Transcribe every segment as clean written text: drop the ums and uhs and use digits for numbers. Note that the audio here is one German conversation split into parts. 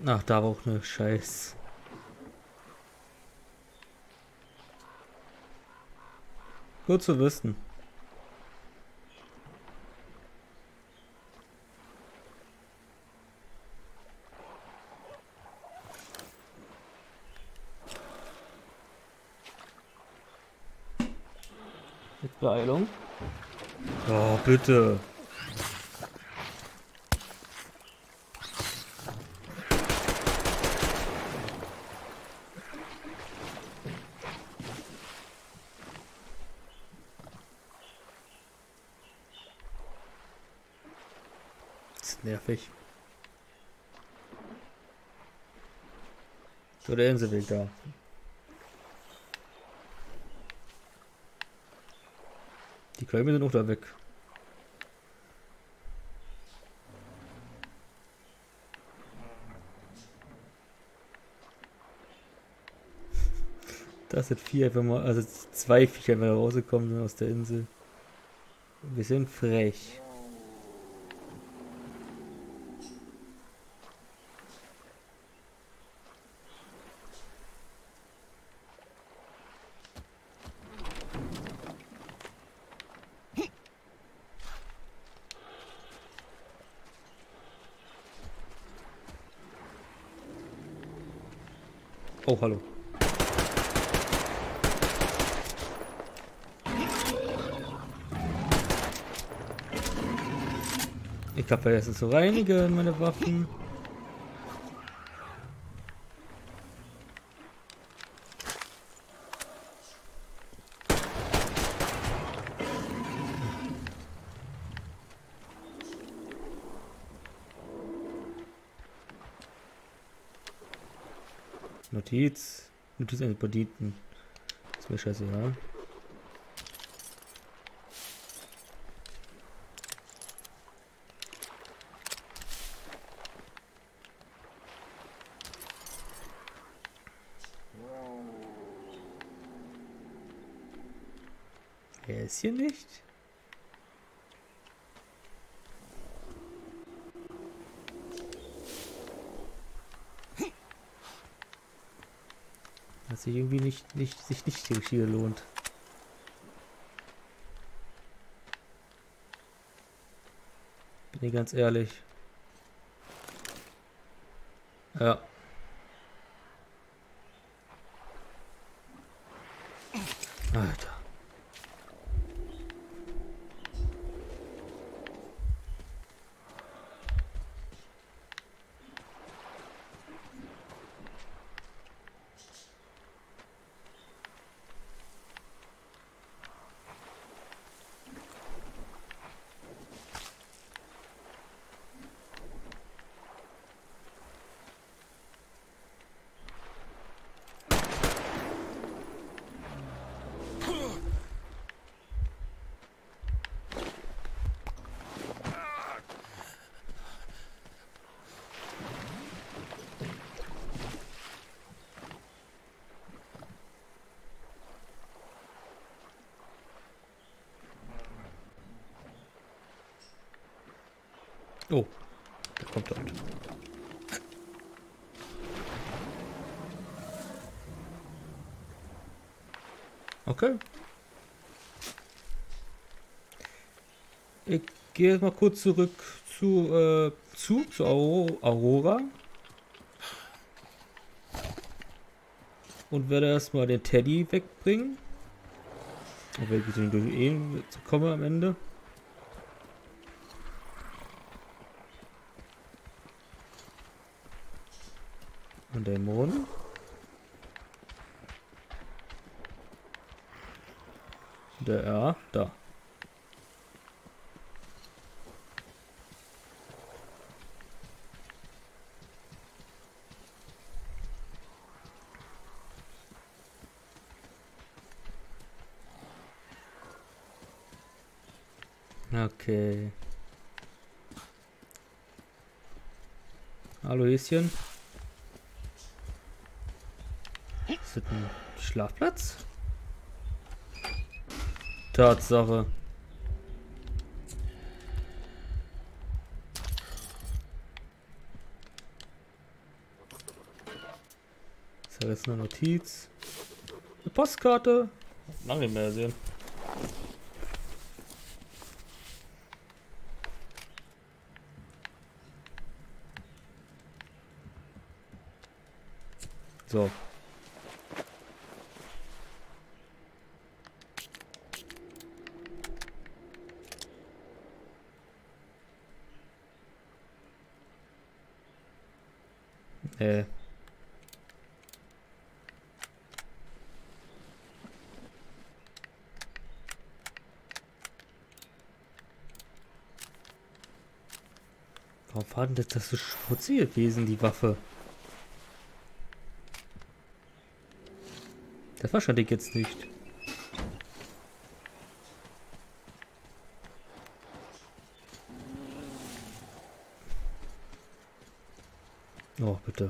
Ach, da war auch ne Scheiß. Gut zu wissen. Mit Beeilung. Oh, bitte. Das ist nervig. So, der Inselweg da. Die Kleinen sind auch da weg. Das sind vier einfach mal, also zwei Viecher, wenn rausgekommen sind aus der Insel. Wir sind frech. Oh, hallo. Ich habe vergessen zu reinigen, meine Waffen. Notiz. Notiz eines Banditen. Ist mir scheißegal. Er ist hier nicht. Dass sich irgendwie sich nicht hier lohnt. Bin ich ganz ehrlich. Ja. Alter. Oh, der kommt dort. Okay. Ich gehe jetzt mal kurz zurück zu Aurora. Und werde erstmal den Teddy wegbringen. Und wenn ich durch ihn komme am Ende. Und Dämonen. Ja, da. Okay. Hallo Häschen. Ist das ein Schlafplatz? Tatsache. Das ist jetzt eine Notiz. Eine Postkarte. Lange nicht mehr sehen. So. Warum war denn das so schmutzig gewesen, die Waffe? Das wahrscheinlich jetzt nicht. Oh, bitte.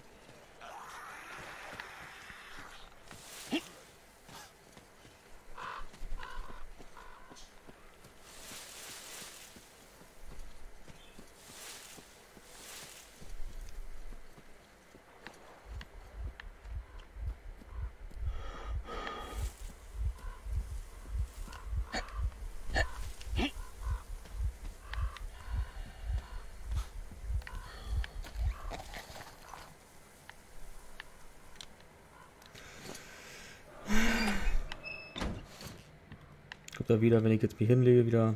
Kommt da wieder, wenn ich jetzt mich hinlege, wieder.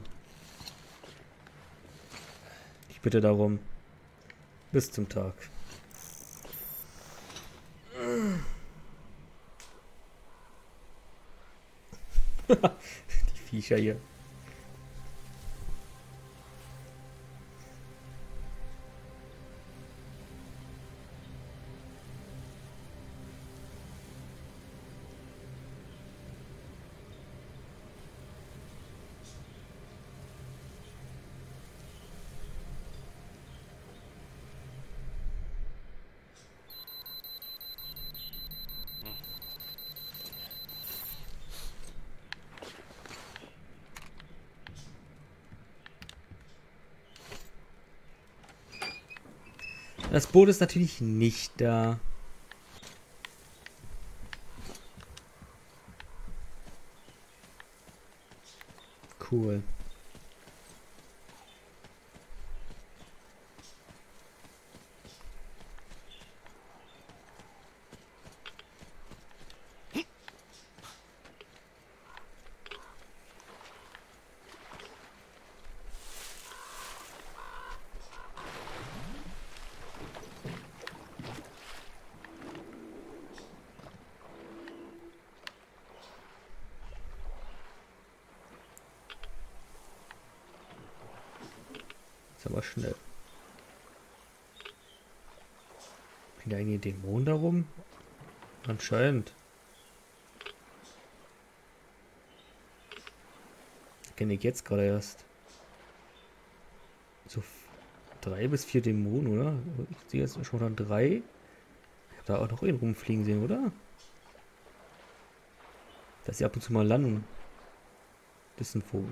Ich bitte darum. Bis zum Tag. Die Viecher hier. Das Boot ist natürlich nicht da. Cool. Aber schnell. Sind da eigentlich Dämonen darum? Anscheinend. Kenne ich jetzt gerade erst. So 3 bis 4 Dämonen, oder? Ich sehe jetzt schon dann 3. Ich habe da auch noch einen rumfliegen sehen, oder? Dass sie ab und zu mal landen. Das ist ein Vogel.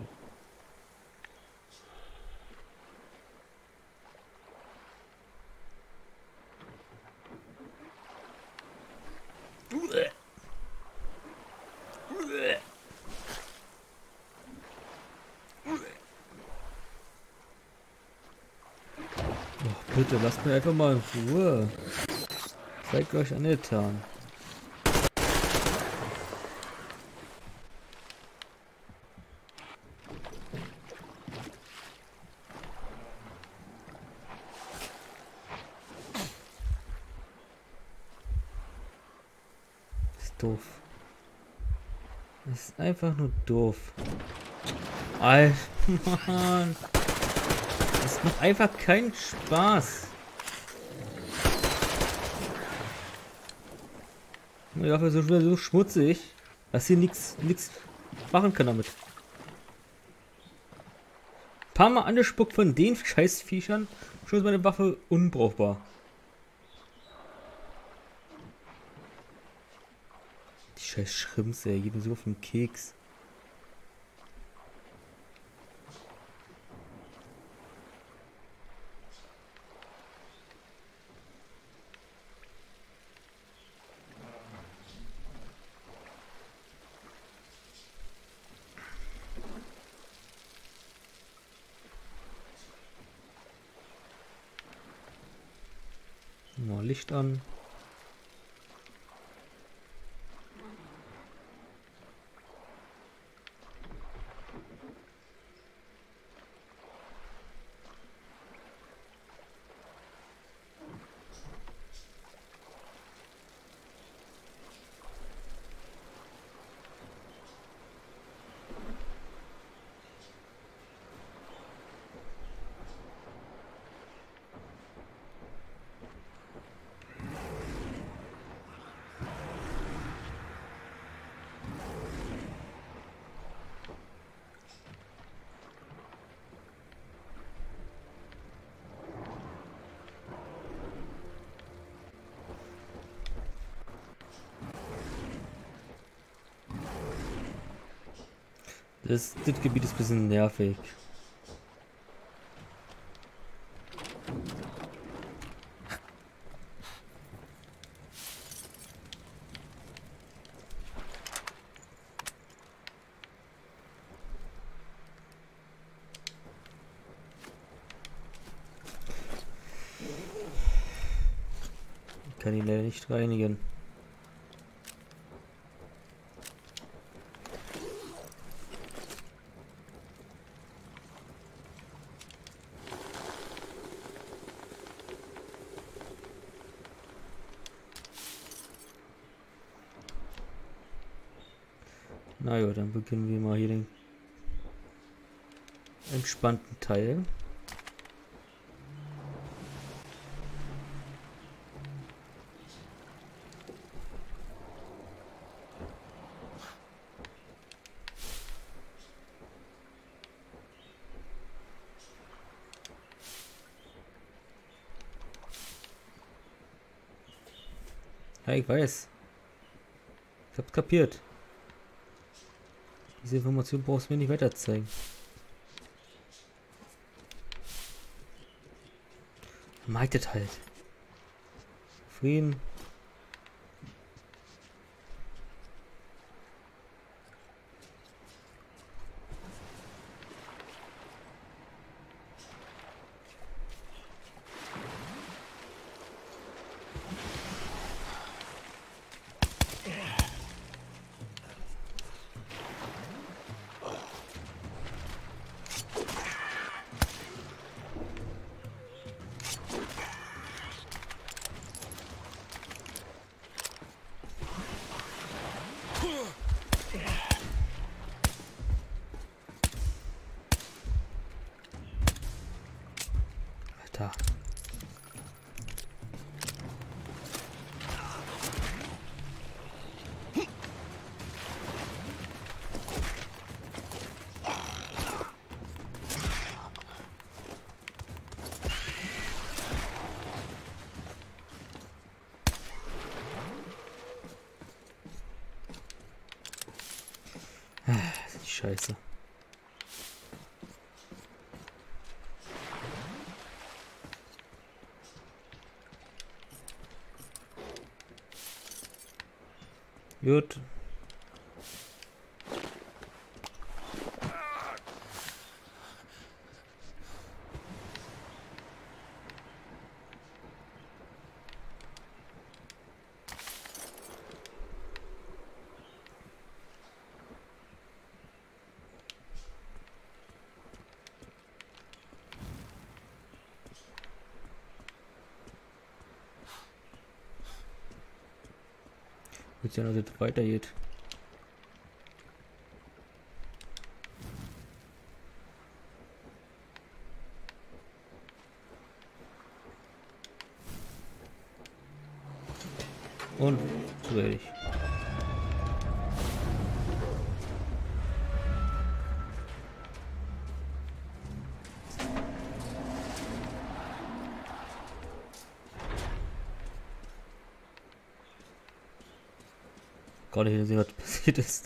Bitte, lasst mir einfach mal in Ruhe. Zeigt euch angetan. Das ist doof. Das ist einfach nur doof. Alter, Mann. Das macht einfach keinen Spaß. Die Waffe ist so schmutzig, dass sie nichts machen kann damit. Ein paar Mal angespuckt von den Scheißviechern, schon ist meine Waffe unbrauchbar. Die scheiß Schrimps, ey, geben so auf den Keks. Licht an. Das Gebiet ist ein bisschen nervig. Ich kann ihn leider nicht reinigen. Na ja, dann beginnen wir mal hier den entspannten Teil. Ja, ich weiß. Ich hab's kapiert. Diese Information brauchst du mir nicht weiter zeigen. Meitet halt. Frieden. Alter. Die Scheiße. Gut. Jetzt ja noch das weitergeht. Und fertig. Gar nicht gesehen, was passiert ist.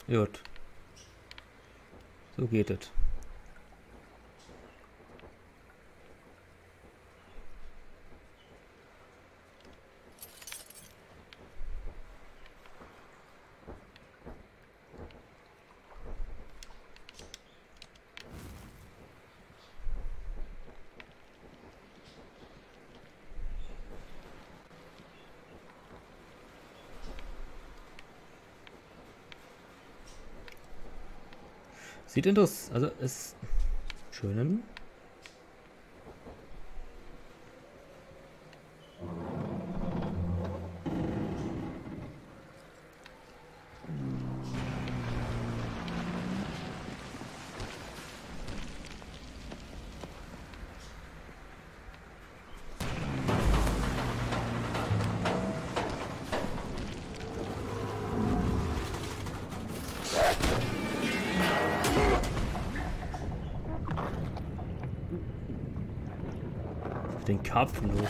Gut. So geht es. Sieht interessant, also es schönen. Den Karpfen los.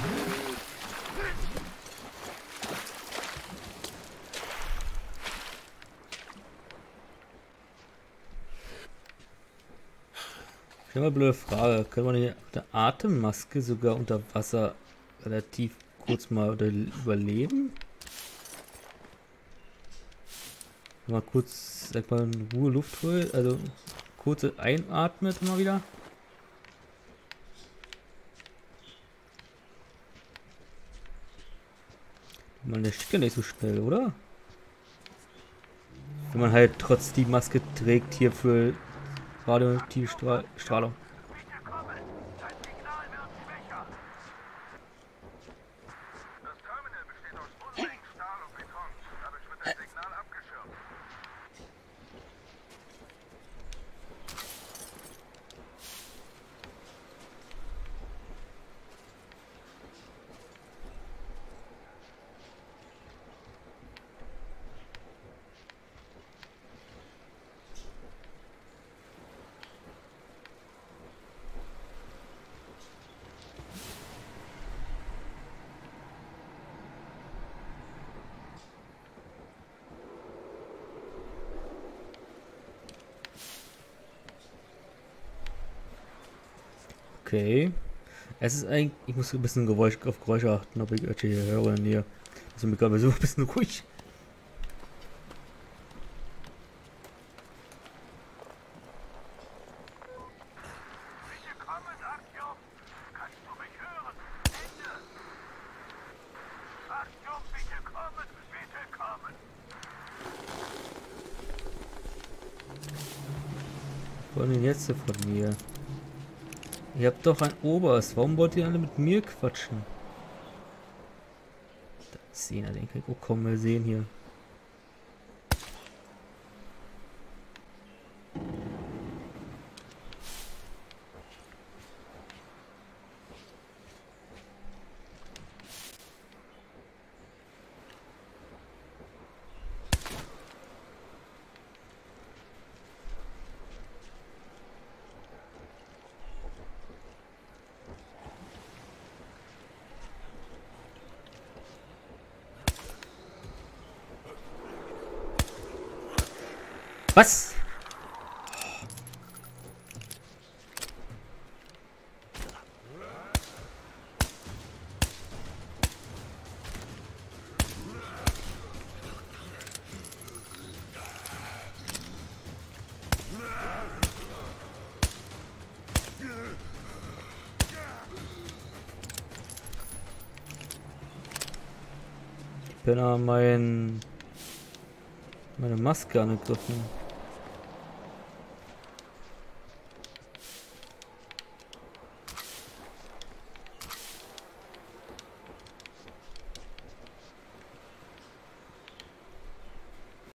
Ich habe eine blöde Frage. Können wir hier mit der Atemmaske sogar unter Wasser relativ kurz mal überleben? Mal kurz, sag mal, in Ruhe Luft holen, also kurze einatmet immer wieder. Man lässt ja nicht so schnell, oder? Wenn man halt trotz die Maske trägt hier für radioaktive Strahlung. Okay. Es ist eigentlich. Ich muss ein bisschen auf Geräusche achten, ob ich irgendwelche hier höre in der Nähe. Das ist mir gerade so ein bisschen ruhig. Was wollen denn jetzt von mir? Ihr habt doch ein Oberst. Warum wollt ihr alle mit mir quatschen? Da ist einer, den kann ich auch kaum mehr sehen hier. Was? Ich bin an meine Maske angegriffen.